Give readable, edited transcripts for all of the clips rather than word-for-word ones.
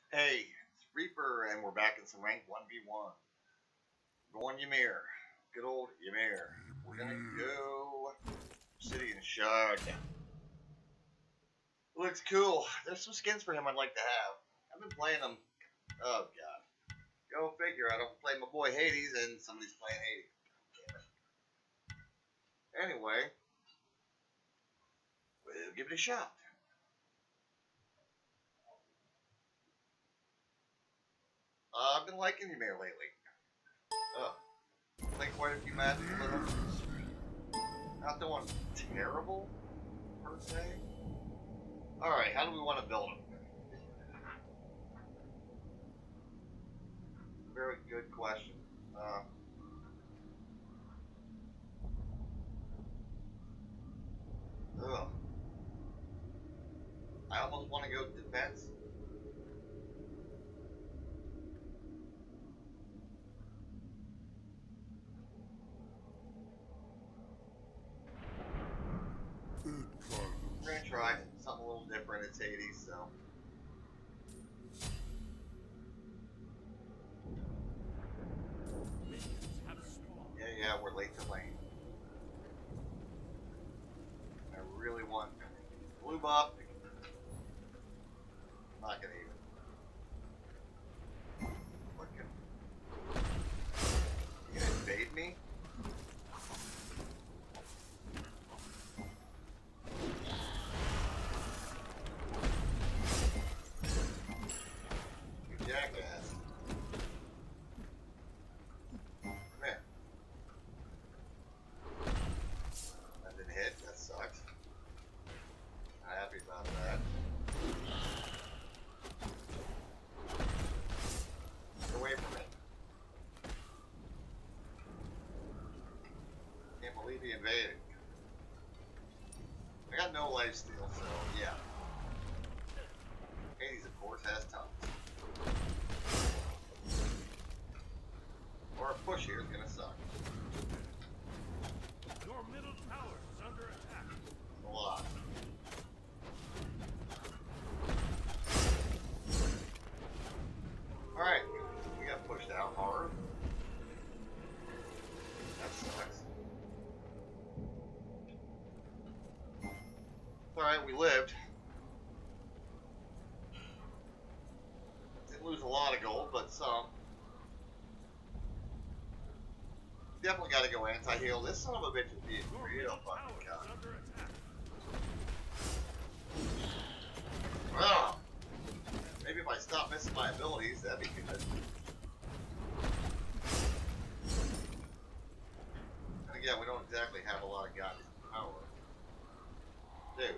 Hey, it's Reaper, and we're back in some ranked 1v1. Going YMIR. Good old YMIR. We're gonna go City and Shard. Looks cool. There's some skins for him I'd like to have. I've been playing them. Oh, God. Go figure. I don't play my boy Hades, and somebody's playing Hades. Damn it. Anyway, we'll give it a shot. I've been liking YMIR lately. Played quite a few matches with him. Not doing terrible, per se. Alright, how do we want to build him? Very good question. I almost want to go defense. We're gonna try something a little different. It's Hades, so. Yeah, we're late to lane. I really want blue buff. Not gonna even. You gonna invade me? You jackass. Come here. That didn't hit. That sucks. Not happy about that. Get away from me. Can't believe he invaded. I got no lifesteal, so yeah. Hades, of course, has tons. Or a push here is gonna suck. Your middle tower is under attack. A lot. Alright, we got pushed out hard. That sucks. Alright, we lived. Didn't lose a lot of gold, but some. Definitely gotta go anti-heal. This son of a bitch is being real fucking cut. Well, maybe if I stop missing my abilities, that'd be good. And again, we don't exactly have a lot of goddamn power. Dude.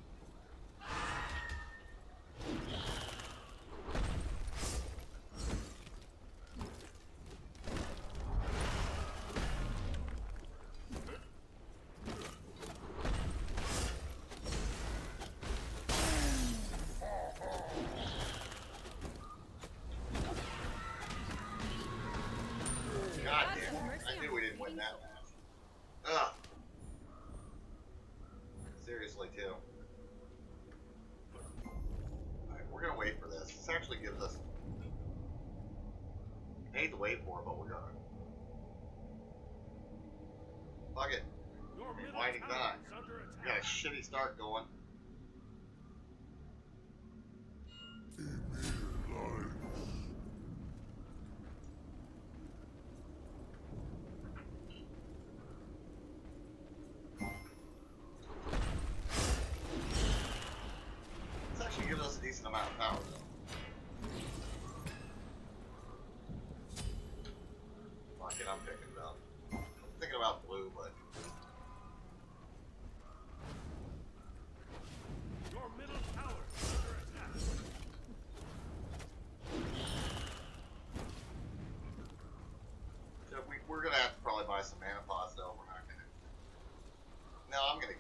God damn it. I knew we didn't win that match. Ugh. Seriously, too. Alright, we're gonna wait for this. This actually gives us... I hate to wait for it, but we're gonna. Fuck it. Why not? We got a shitty start going. This actually gives us a decent amount of power, though. Fuck it, I'm picking it up. I'm thinking about blue, but... Your middle tower is under attack. So we're gonna have to probably buy some mana pods, though. We're not gonna... No, I'm gonna...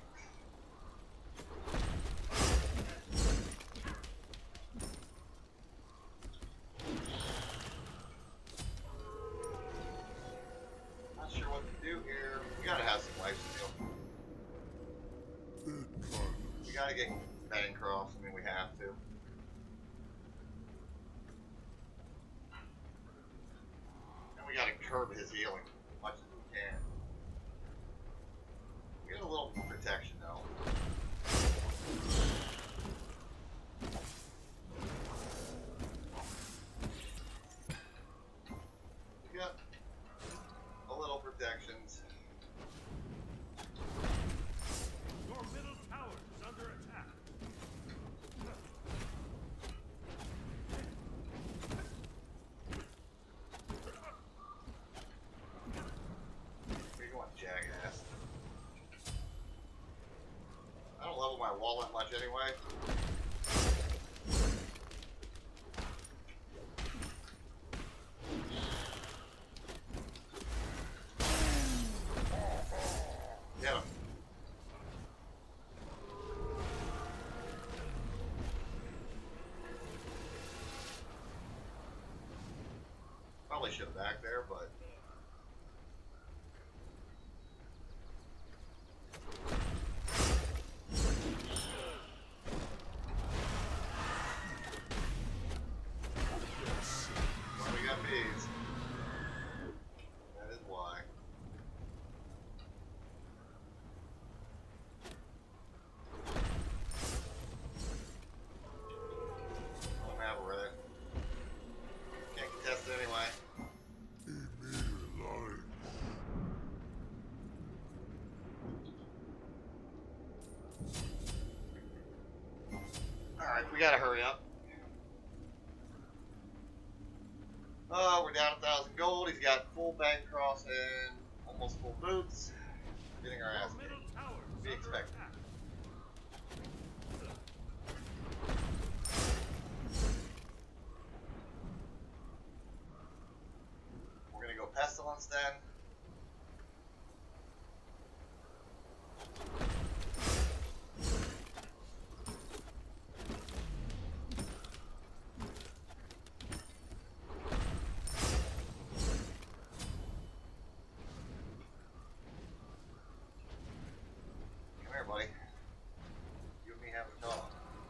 absorb his healing as much as we can. We get a little protection though. We got a little protections. Your middle tower is under attack. You're going jackass. I don't level my wall that much anyway. Get him. Probably should have back there, but well, we got bees. That is why. Don't have a red. Can't contest it anyway. Alright, we gotta hurry up. Oh, we're down 1,000 gold. He's got full bank cross and almost full boots. We're getting our ass Your middle kicked. tower is Be under expected. attack. We're gonna go pestilence then. Come here, buddy. You and me have a talk.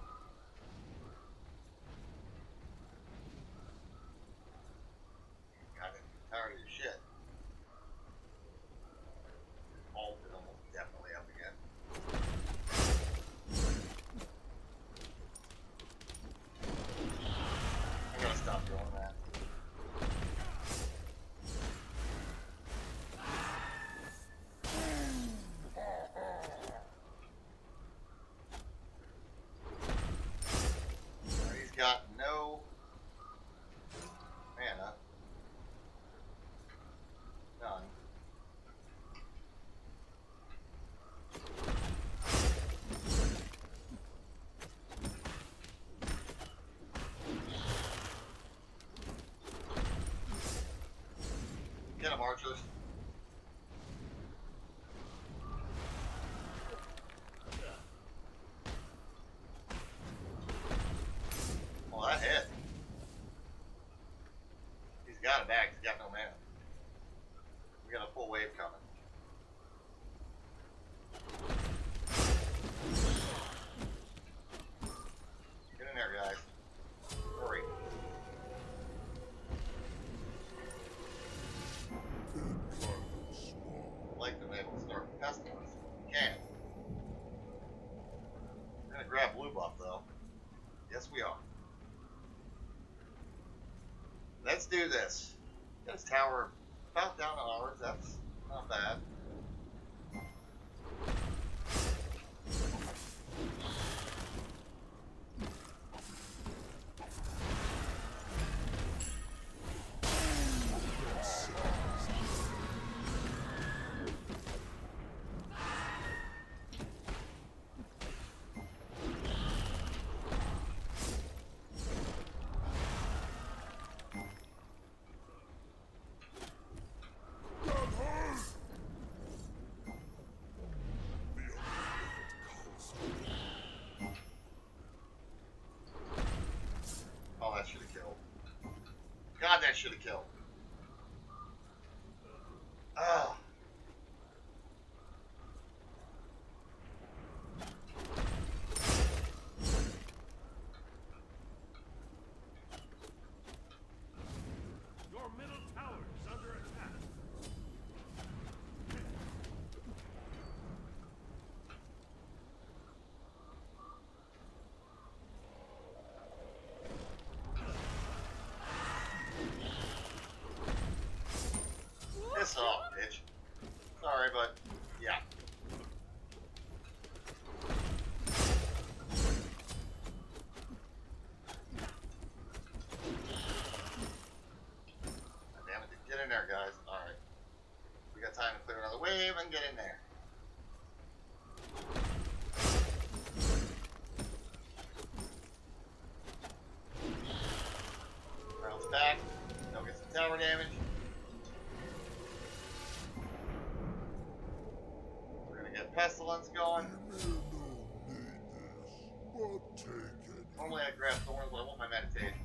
Got it. Tired of your shit. Alt is almost definitely up again. I'm gonna stop doing that. He's got no mana. None. Get him, archers. Well, that hit. He's got it back. He's got no mana. We got a full wave coming. Get in there, guys. Hurry. I'd like to be able to start pestilence. We can. We're gonna grab blue buff though. Yes, we are. Let's do this. Get his tower about down to ours. That's not bad. Oh, that should have killed. God, that should have killed. Ah. Your middle tower is under attack. more damage. We're gonna get Pestilence going. Normally I grab Thorns, but I want my Meditation.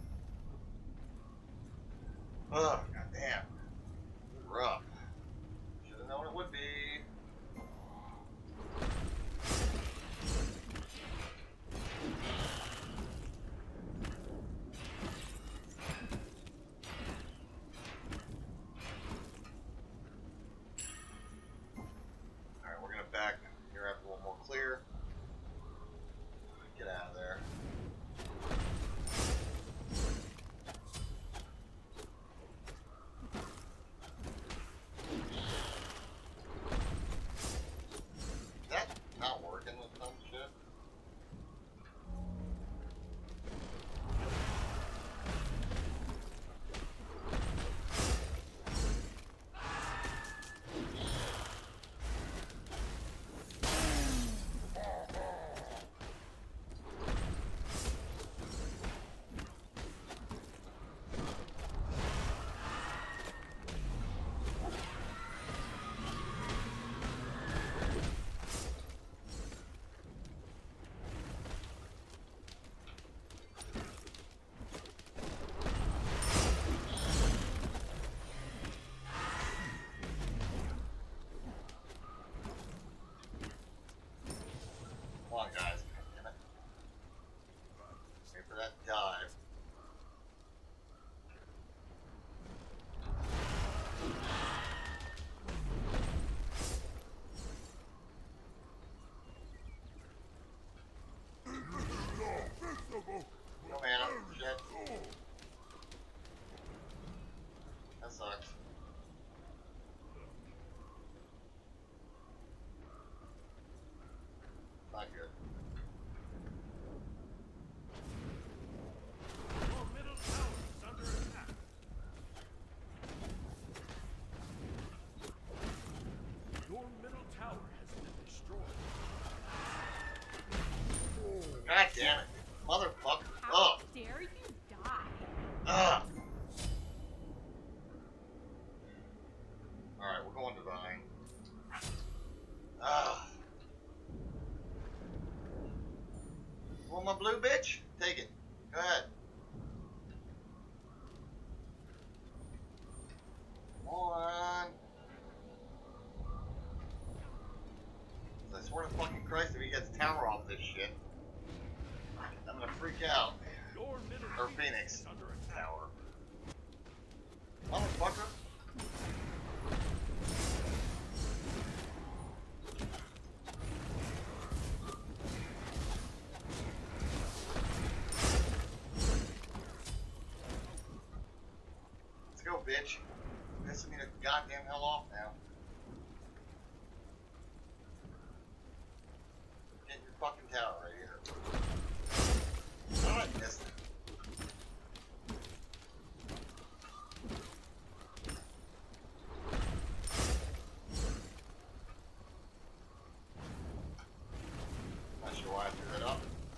Ugh, goddamn. Rough. Should have known it would be. Alright, we're gonna back here after one more clear. Get out of there. Not working with some shit. Come on, guys. Damn it. Wait for that dive. No mana. Shit. That sucks. Not good. Your middle tower is under attack. Your middle tower has been destroyed. God damn it. Motherfucker. How Ugh. dare you die? Ugh. Alright, we're going Divine. Ugh. Want my blue bitch? Take it. Go ahead. Come on. I swear to fucking Christ, if he gets tower off this shit, I'm gonna freak out. Your middle Or tower Phoenix is under attack. tower. Motherfucker. Let's go, bitch. Pissing me the goddamn hell off now. Get your fucking tower right here. Oh, I missed it. Not sure why I threw that up.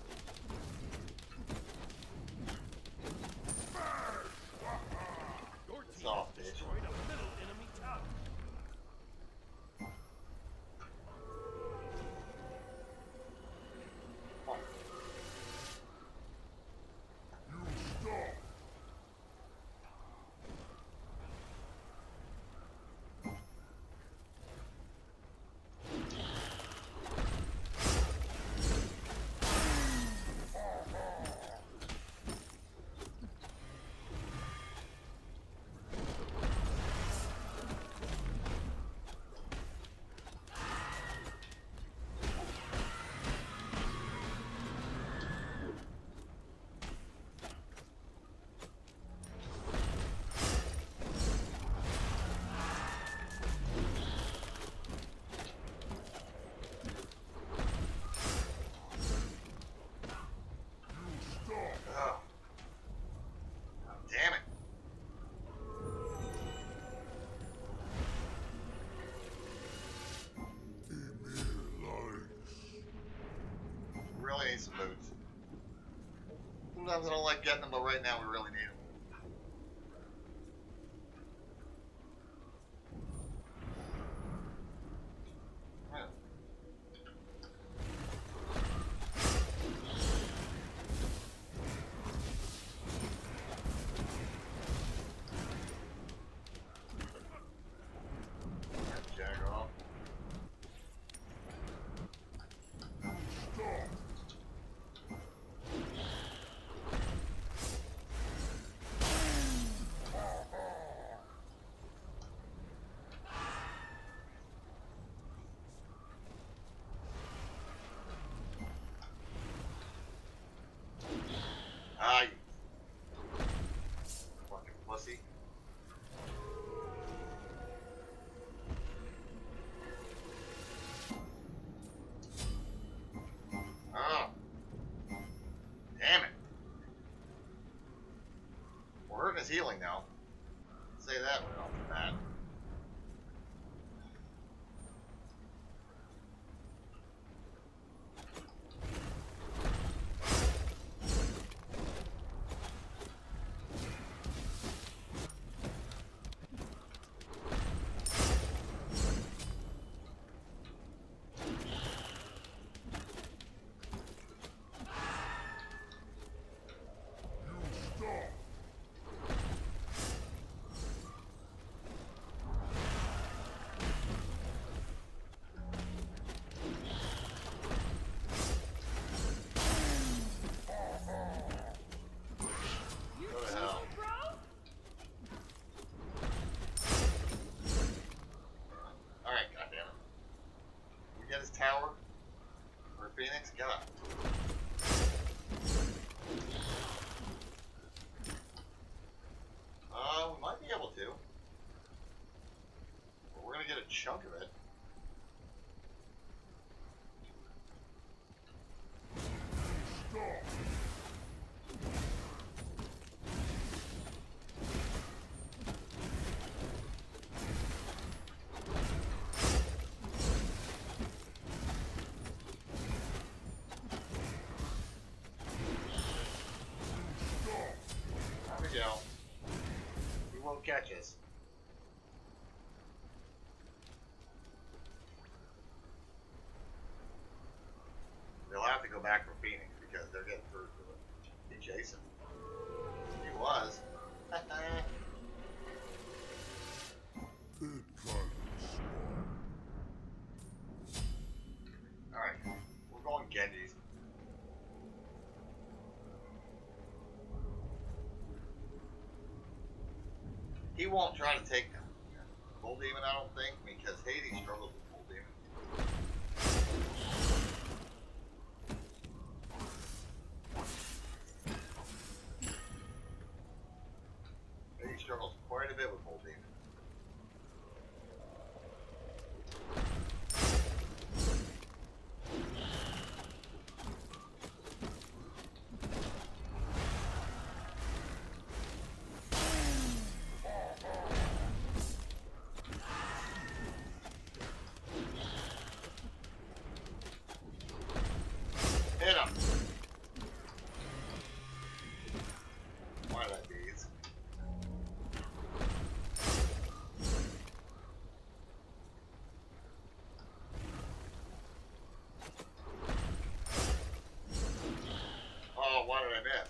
Your It's team off, has bitch. destroyed a middle enemy tower. Oh. Ugh. God damn it. Really need some boots. Sometimes I don't like getting them, but right now we really need them. is healing now. Say that right off the bat. His tower or Phoenix got. We might be able to. But we're gonna get a chunk of it. He won't catch us. They'll have to go back for Phoenix because they're getting through to it. He chasing. He was. Alright, we're going Genji's. He won't try to take Full Demon, I don't think, because Hades struggles with Full Demon. Hades struggles quite a bit with Full Demon. Hit him. Why that bees? Oh, why did I miss?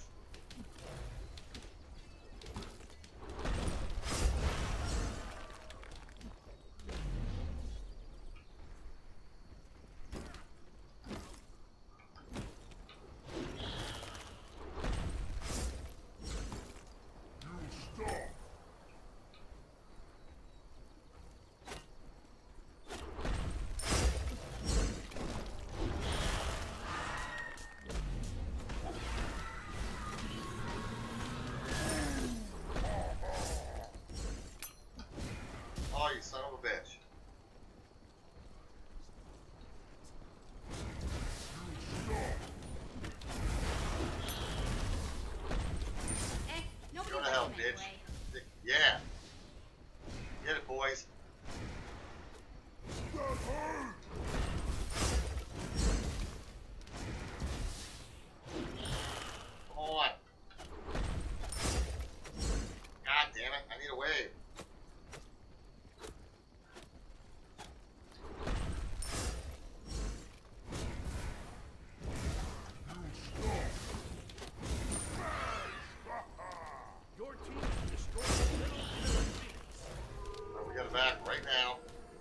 Oh, you son of a bitch. Go to hell, bitch. Yeah. Get it, boys. Come on. God damn it, I need a wave. Your team has destroyed the middle Phoenix. Well, we got it back right now.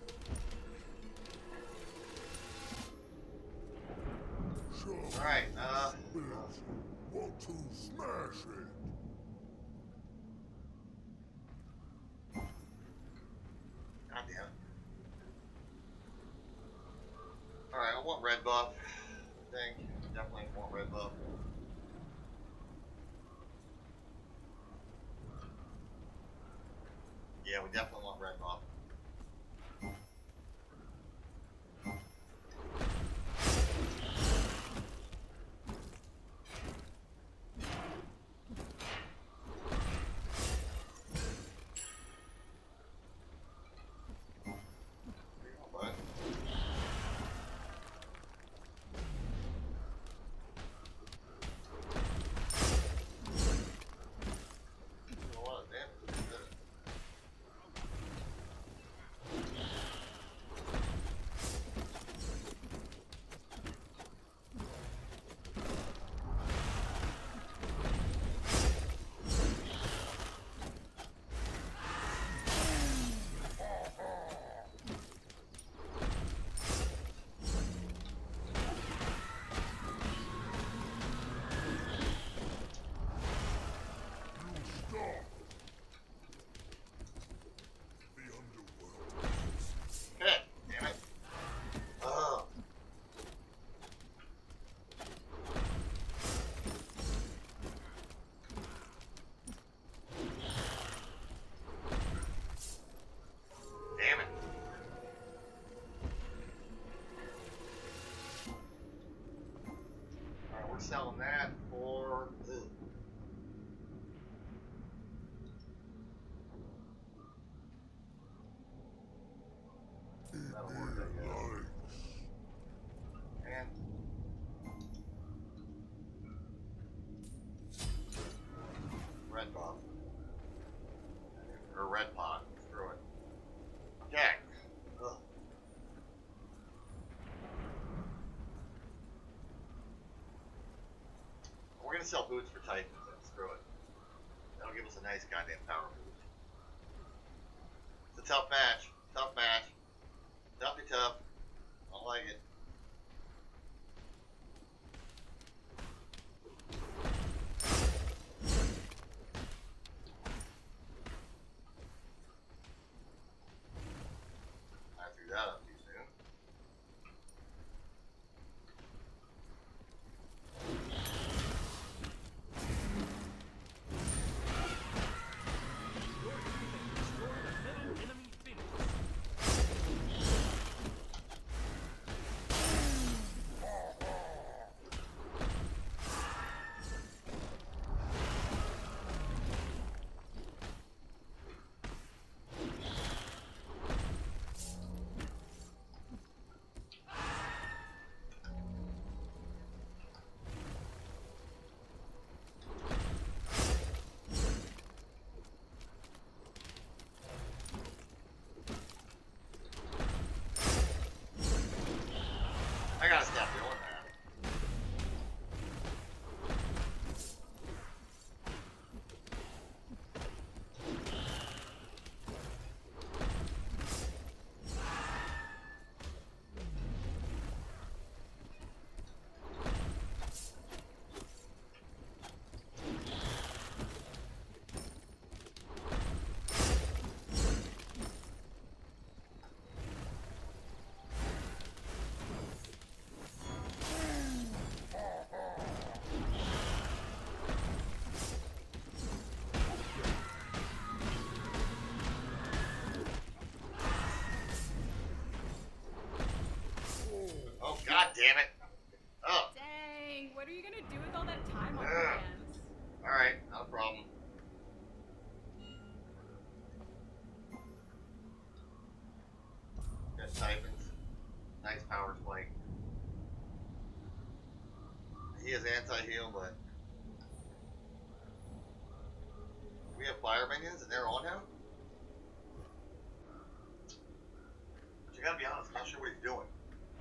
Alright, Want to smash it? God damn it. Alright, I want red buff. I think. Definitely want red buff. Yeah, we definitely want red buff. on that for... That'll work, I guess. And... red buff. Or red pot. Screw it. Okay. Ugh. We're gonna sell boots for Titans, then screw it. That'll give us a nice goddamn power boost. It's a tough match. Tough match. Toughy tough. I don't like it. I threw that up too soon. I gotta stop doing that. Oh, god damn it. Oh. Dang, what are you gonna do with all that time on your hands? Alright, not a problem. Got Typhons. Nice power spike. He has anti-heal, but... we have fire minions and they're on him? But you gotta be honest, I'm not sure what he's doing.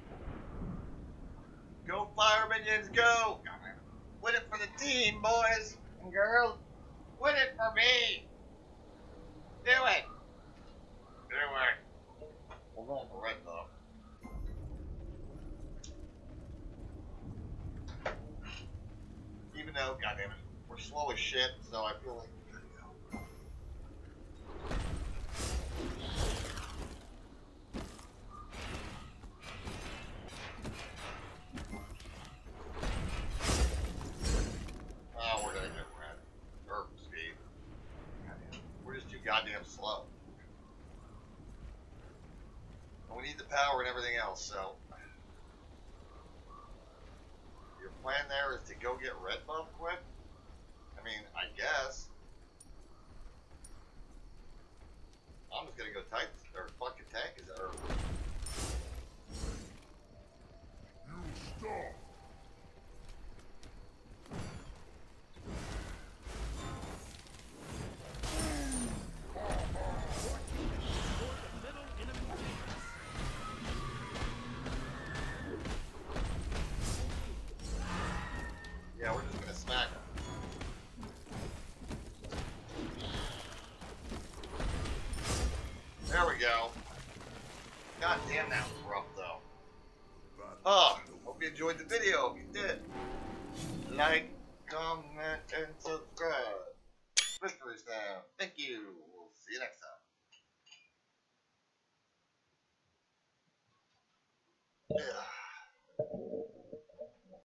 Go fire minions, go! Win it for the team, boys and girls! Win it for me! Do it! Do it! We're going for red though. Even though, goddammit, we're slow as shit, so I feel like we're good to go. Oh, we're gonna get red. Or speed. Goddamn. We're just too goddamn slow. And we need the power and everything else, so. Your plan there is to go get red buff quick? I mean, I guess. I'm just gonna go Titan, or fucking tank, is that, or... You stop. Yeah, we're just gonna smack him. There we go. God damn, that was rough though. Oh, hope you enjoyed the video. If you did, like, comment, and subscribe. Victory Slam. Thank you. We'll see you next time. Yeah.